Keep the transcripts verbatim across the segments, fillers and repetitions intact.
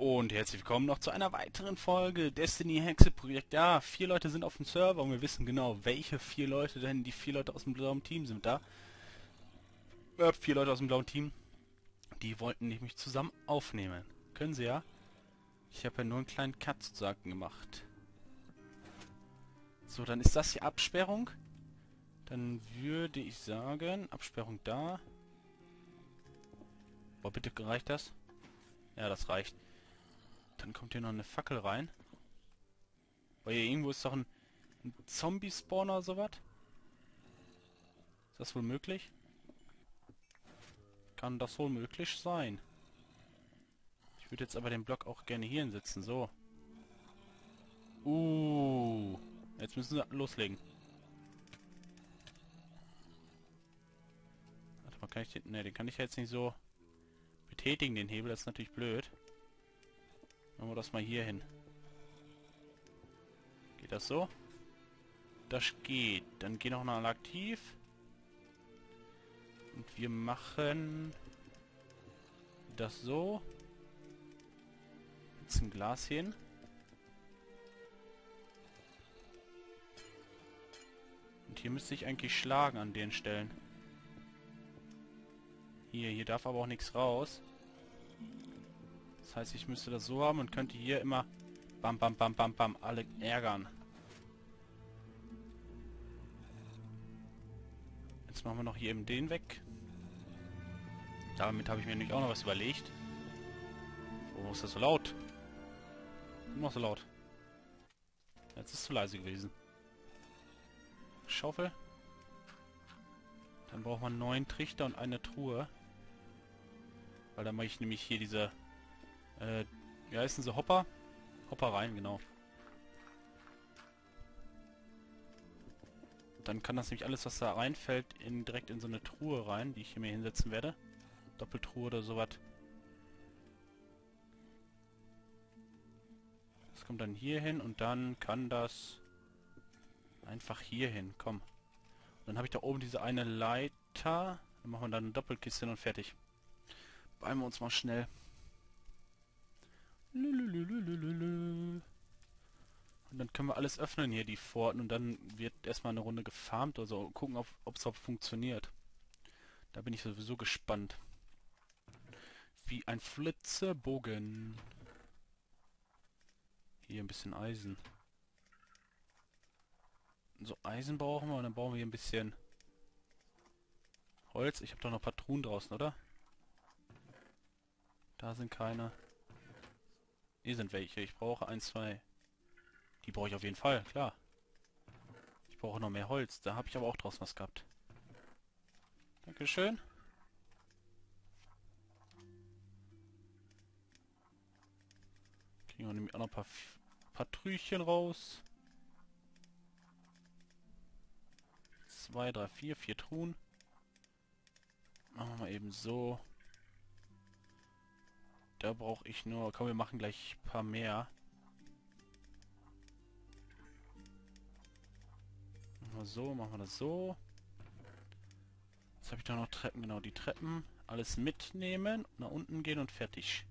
Und herzlich willkommen noch zu einer weiteren Folge Destiny Hexe Projekt. Ja, vier Leute sind auf dem Server und wir wissen genau, welche vier Leute denn die vier Leute aus dem blauen Team sind da. Äh, vier Leute aus dem blauen Team, die wollten nämlich zusammen aufnehmen. Können sie ja. Ich habe ja nur einen kleinen Cut sozusagen gemacht. So, dann ist das die Absperrung. Dann würde ich sagen, Absperrung da. Boah, bitte, reicht das? Ja, das reicht. Dann kommt hier noch eine Fackel rein. Weil hier irgendwo ist doch ein, ein Zombie-Spawner oder sowas. Ist das wohl möglich? Kann das wohl möglich sein? Ich würde jetzt aber den Block auch gerne hier hinsetzen. So. Uh. Jetzt müssen wir loslegen. Warte mal, kann ich den... Ne, den kann ich jetzt nicht so betätigen, den Hebel. Das ist natürlich blöd. Machen wir das mal hier hin. Geht das so? Das geht. Dann geh noch mal aktiv. Und wir machen das so. Jetzt ein Glas hin. Und hier müsste ich eigentlich schlagen an den Stellen. Hier, hier darf aber auch nichts raus. Das heißt, ich müsste das so haben und könnte hier immer bam, bam, bam, bam, bam alle ärgern. Jetzt machen wir noch hier eben den weg. Damit habe ich mir nämlich auch noch was überlegt. Oh, ist das so laut? Immer so laut. Jetzt ist es zu leise gewesen. Schaufel. Dann braucht man einen neuen Trichter und eine Truhe. Weil dann mache ich nämlich hier diese... Äh, wie heißen sie? Hopper? Hopper rein, genau. Dann kann das nämlich alles, was da reinfällt, in, direkt in so eine Truhe rein, die ich hier mir hinsetzen werde. Doppeltruhe oder sowas. Das kommt dann hier hin und dann kann das einfach hier hin. Komm. Und dann habe ich da oben diese eine Leiter. Dann machen wir dann eine Doppelkiste und fertig. Beeilen wir uns mal schnell. Und dann können wir alles öffnen hier, die Pforten. Und dann wird erstmal eine Runde gefarmt oder so. Gucken, ob es auch funktioniert. Da bin ich sowieso gespannt. Wie ein Flitzebogen. Hier ein bisschen Eisen. So, Eisen brauchen wir und dann brauchen wir hier ein bisschen Holz. Ich habe doch noch ein paar Truhen draußen, oder? Da sind keine. Hier sind welche. Ich brauche ein, zwei. Die brauche ich auf jeden Fall, klar. Ich brauche noch mehr Holz. Da habe ich aber auch draußen was gehabt. Dankeschön. Kriegen wir nämlich auch noch ein paar, paar Trüchen raus. Zwei, drei, vier, vier Truhen. Machen wir mal eben so. Da brauche ich nur... Komm, wir machen gleich ein paar mehr. Machen wir so, machen wir das so. Jetzt habe ich da noch Treppen, genau, die Treppen. Alles mitnehmen, nach unten gehen und fertig.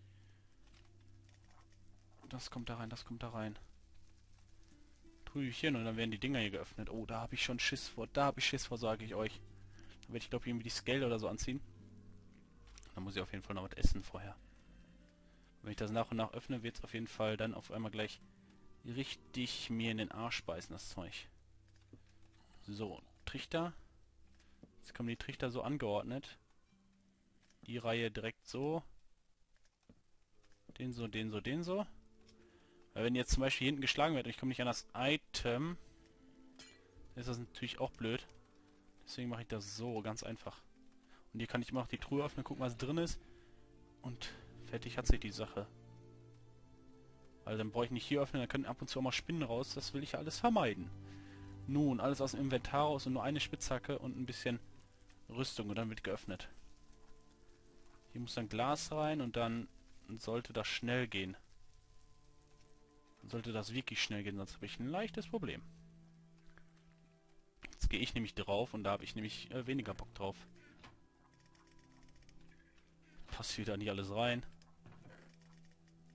Das kommt da rein, das kommt da rein. Trüchen und dann werden die Dinger hier geöffnet. Oh, da habe ich schon Schiss vor. Da habe ich Schiss vor, sage ich euch. Da werde ich, glaube ich, irgendwie die Scale oder so anziehen. Da muss ich auf jeden Fall noch was essen vorher. Wenn ich das nach und nach öffne, wird es auf jeden Fall dann auf einmal gleich richtig mir in den Arsch beißen, das Zeug. So, Trichter. Jetzt kommen die Trichter so angeordnet. Die Reihe direkt so. Den so, den so, den so. Weil wenn jetzt zum Beispiel hier hinten geschlagen wird und ich komme nicht an das Item, ist das natürlich auch blöd. Deswegen mache ich das so, ganz einfach. Und hier kann ich immer noch die Truhe öffnen, gucken, was drin ist. Und fertig hat sich die Sache. Also dann brauche ich nicht hier öffnen, dann können ab und zu auch mal Spinnen raus. Das will ich ja alles vermeiden. Nun, alles aus dem Inventar raus und nur eine Spitzhacke und ein bisschen Rüstung und dann wird geöffnet. Hier muss dann Glas rein und dann sollte das schnell gehen. Dann sollte das wirklich schnell gehen, sonst habe ich ein leichtes Problem. Jetzt gehe ich nämlich drauf und da habe ich nämlich äh, weniger Bock drauf. Passt wieder nicht alles rein.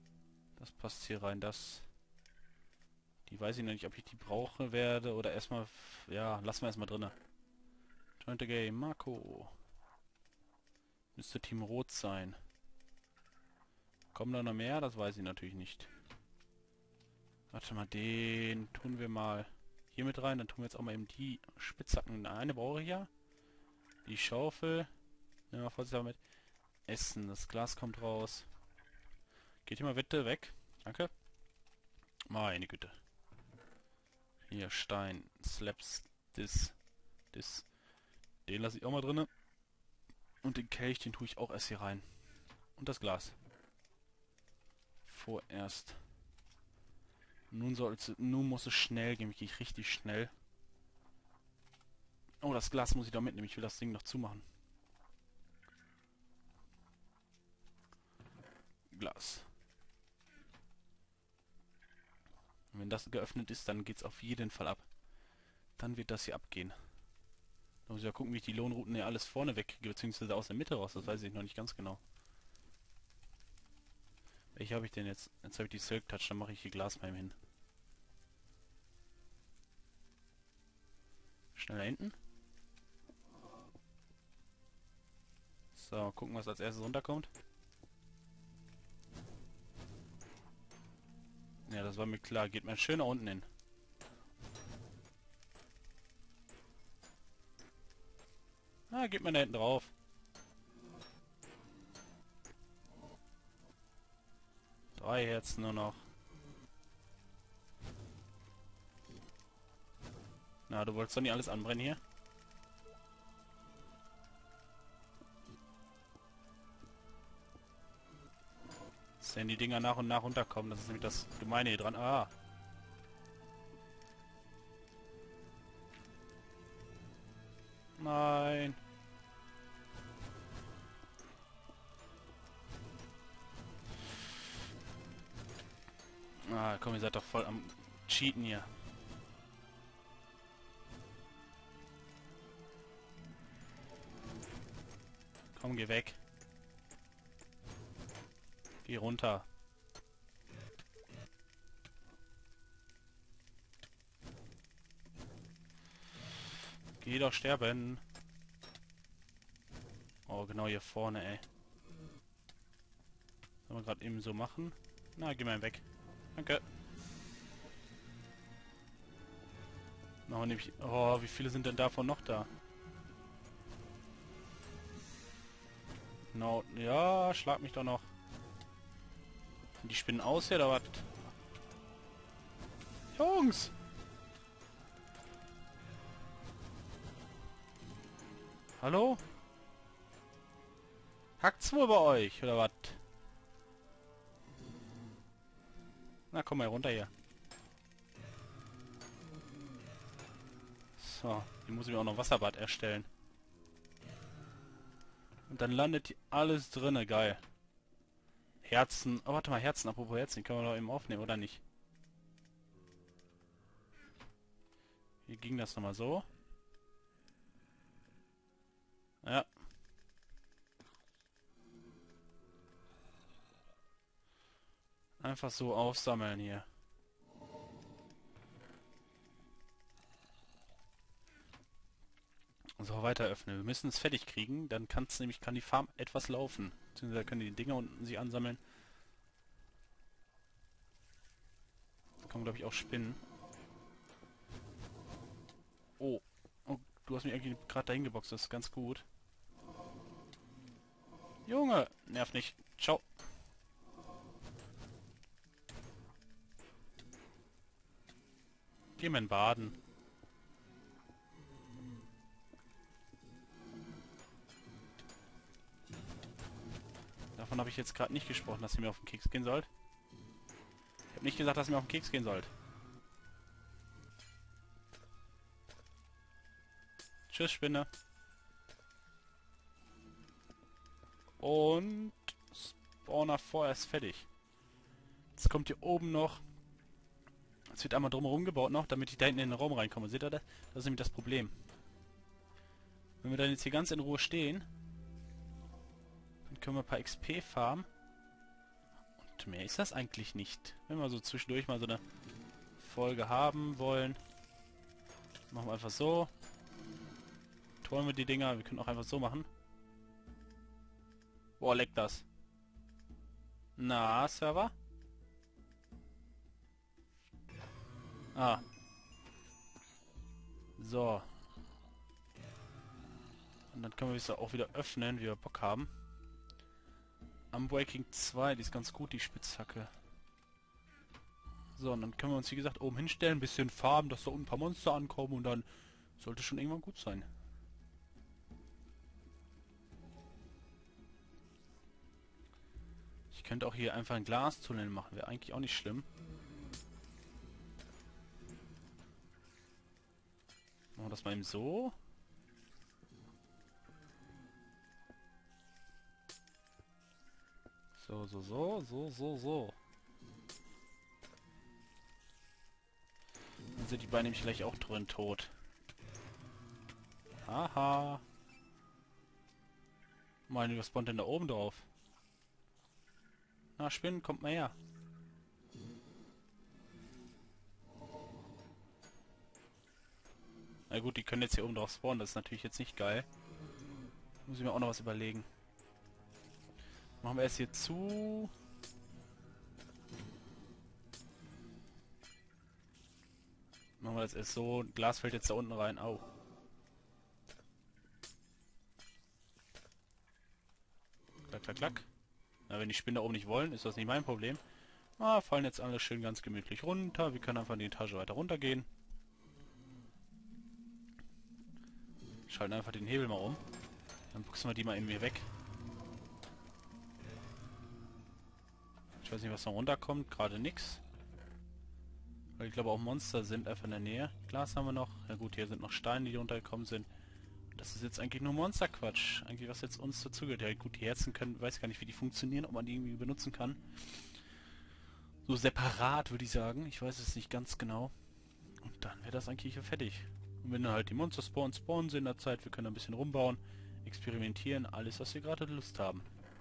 Das passt hier rein, das... Die weiß ich noch nicht, ob ich die brauche werde oder erstmal... Ja, lassen wir erstmal drinne. Join the game, Marco. Müsste Team Rot sein. Kommen da noch mehr? Das weiß ich natürlich nicht. Warte mal, den tun wir mal hier mit rein. Dann tun wir jetzt auch mal eben die Spitzhacken. Eine brauche ich ja. Die Schaufel. Nehmen wir vorsichtig mit. Essen. Das Glas kommt raus. Geht hier mal bitte weg. Danke. Meine Güte. Hier, Stein. Slaps. Dis. Dis. Den lasse ich auch mal drinne. Und den Kelch, den tue ich auch erst hier rein. Und das Glas. Vorerst. Nun soll's, nun muss es schnell gehen. Ich gehe richtig schnell. Oh, das Glas muss ich da mitnehmen. Ich will das Ding noch zumachen. Glas. Und wenn das geöffnet ist, dann geht's auf jeden Fall ab. Dann wird das hier abgehen. Da muss ich ja gucken, wie ich die Lohnrouten hier alles vorne wegkriege, beziehungsweise aus der Mitte raus. Das weiß ich noch nicht ganz genau. Welche habe ich denn jetzt? Jetzt habe ich die Silk Touch, dann mache ich hier Glas beim hin. Schnell da hinten. So, gucken, was als erstes runterkommt. Ja, das war mir klar. Geht mal schön nach unten hin. Ah, geht man da hinten drauf. Drei Herzen nur noch. Na, du wolltest doch nicht alles anbrennen hier? Dass denn die Dinger nach und nach runterkommen. Das ist nämlich das Gemeine hier dran. Ah. Nein. Ah, komm, ihr seid doch voll am Cheaten hier. Komm, geh weg. Geh runter. Geh doch sterben. Oh, genau hier vorne, ey. Sollen wir gerade eben so machen? Na, geh mal weg. Danke. Noch nämlich. Oh, wie viele sind denn davon noch da? No, ja, schlag mich doch noch. Die spinnen aus hier, oder was? Jungs! Hallo? Hackt's wohl bei euch, oder was? Na, komm mal runter hier. So, hier muss ich mir auch noch Wasserbad erstellen. Und dann landet hier alles drinne, geil. Herzen. Oh, warte mal, Herzen. Apropos Herzen, die können wir doch eben aufnehmen, oder nicht? Wie ging das nochmal so? Ja. Einfach so aufsammeln hier. So, weiter öffnen. Wir müssen es fertig kriegen, dann kann es nämlich, kann die Farm etwas laufen. Beziehungsweise können die Dinger unten sich ansammeln. Da kommen, glaube ich, auch Spinnen. Oh. Oh, du hast mich eigentlich gerade dahin geboxt, das ist ganz gut. Junge, nerv nicht. Ciao. Geh mal in Baden. Davon habe ich jetzt gerade nicht gesprochen, dass ihr mir auf den Keks gehen sollt. Ich habe nicht gesagt, dass ihr mir auf den Keks gehen sollt. Tschüss, Spinne. Und Spawner vorerst fertig. Jetzt kommt hier oben noch. Es wird einmal drumherum gebaut noch, damit ich da hinten in den Raum reinkomme. Seht ihr das? Das ist nämlich das Problem. Wenn wir dann jetzt hier ganz in Ruhe stehen, dann können wir ein paar X P farmen. mehr ist das eigentlich nicht. Wenn wir so zwischendurch mal so eine Folge haben wollen, machen wir einfach so. Tun wir die Dinger. Wir können auch einfach so machen. Boah, leckt das. Na, Server? Ah. So. Und dann können wir es auch wieder öffnen, wie wir Bock haben. Unbreaking zwei, die ist ganz gut, die Spitzhacke. So, und dann können wir uns, wie gesagt, oben hinstellen, ein bisschen farben, dass da unten ein paar Monster ankommen und dann sollte schon irgendwann gut sein. Ich könnte auch hier einfach einen Glastunnel machen, wäre eigentlich auch nicht schlimm. Machen wir das mal eben so. So, so, so, so, so, so. Dann sind die beiden nämlich gleich auch drin tot. Haha. Meine, was spawnt denn da oben drauf? Na, Spinnen, kommt mal her. Na gut, die können jetzt hier oben drauf spawnen, das ist natürlich jetzt nicht geil. Muss ich mir auch noch was überlegen. Machen wir erst hier zu. Machen wir das erst so. Glas fällt jetzt da unten rein. Au. Klack, klack, klack. Na, wenn die Spinnen da oben nicht wollen, ist das nicht mein Problem. Ah, fallen jetzt alle schön ganz gemütlich runter. Wir können einfach in die Etage weiter runtergehen. Schalten einfach den Hebel mal um. Dann boxen wir die mal in mir weg. Ich weiß nicht, was da runterkommt. Gerade nix. Weil ich glaube auch Monster sind einfach in der Nähe. Glas haben wir noch. Ja gut, hier sind noch Steine, die runtergekommen sind. Das ist jetzt eigentlich nur Monsterquatsch. Eigentlich was jetzt uns dazugehört. Ja gut, die Herzen können, weiß gar nicht, wie die funktionieren, ob man die irgendwie benutzen kann. So separat würde ich sagen. Ich weiß es nicht ganz genau. Und dann wäre das eigentlich hier fertig. Und wenn dann halt die Monster spawnen, spawnen sie in der Zeit. Wir können ein bisschen rumbauen, experimentieren. Alles, was wir gerade Lust haben.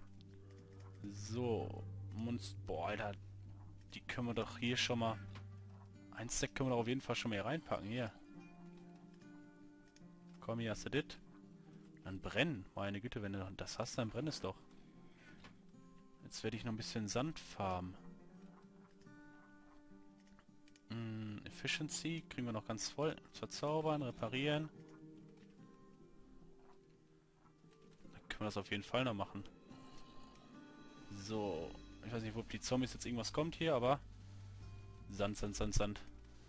So. Monster. Boah, Alter. Die können wir doch hier schon mal... Ein Stack können wir doch auf jeden Fall schon mal hier reinpacken. Hier. Komm, hier hast du das. Dann brennen. Meine Güte, wenn du das hast, dann brenn es doch. Jetzt werde ich noch ein bisschen Sand farmen. Hm, Efficiency kriegen wir noch ganz voll. Verzaubern, reparieren. Dann können wir das auf jeden Fall noch machen. So. Ich weiß nicht, ob die Zombies jetzt irgendwas kommt hier, aber... Sand, Sand, Sand, Sand.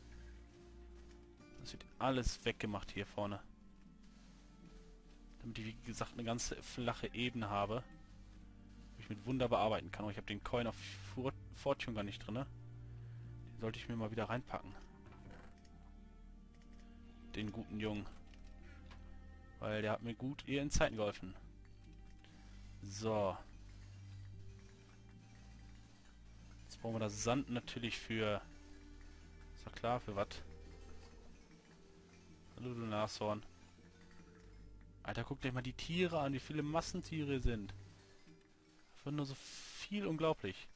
Das wird alles weggemacht hier vorne. Damit ich, wie gesagt, eine ganze flache Ebene habe. Wo ich mit Wunder bearbeiten kann. Oh, ich habe den Coin auf Fortune gar nicht drin. Den sollte ich mir mal wieder reinpacken. Den guten Jungen. Weil der hat mir gut eher in Zeiten geholfen. So. Jetzt brauchen wir das Sand natürlich für... Ist doch klar, für was? Hallo, du Nashorn. Alter, guckt euch mal die Tiere an, wie viele Massentiere sind. Einfach nur so viel, unglaublich.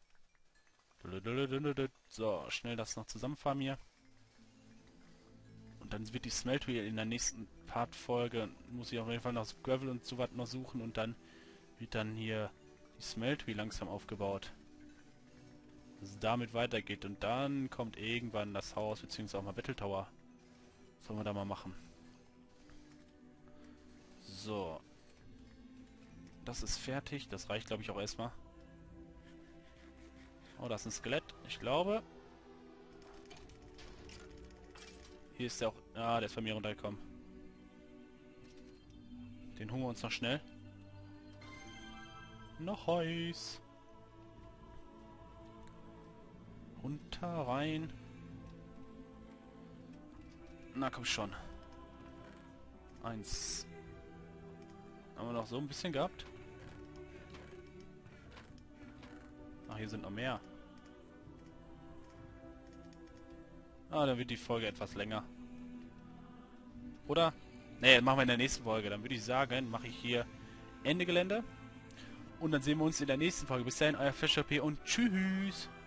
So, schnell das noch zusammenfarmen hier. Und dann wird die Smeltwheel in der nächsten Part-Folge, muss ich auf jeden Fall noch Gravel und so was noch suchen und dann wird dann hier die Smeltwheel langsam aufgebaut. Dass es damit weitergeht und dann kommt irgendwann das Haus, beziehungsweise auch mal Battle Tower. Was sollen wir da mal machen? So. Das ist fertig, das reicht glaube ich auch erstmal. Oh, das ist ein Skelett, ich glaube. Hier ist der auch... Ah, der ist bei mir runtergekommen. Den holen wir uns noch schnell. Noch Heus. Runter, rein. Na komm schon. Eins. Haben wir noch so ein bisschen gehabt? Ach, hier sind noch mehr. Ah, dann wird die Folge etwas länger. Oder? Ne, machen wir in der nächsten Folge. Dann würde ich sagen, mache ich hier Ende Gelände. und dann sehen wir uns in der nächsten Folge. Bis dahin, euer Fischer P und tschüss.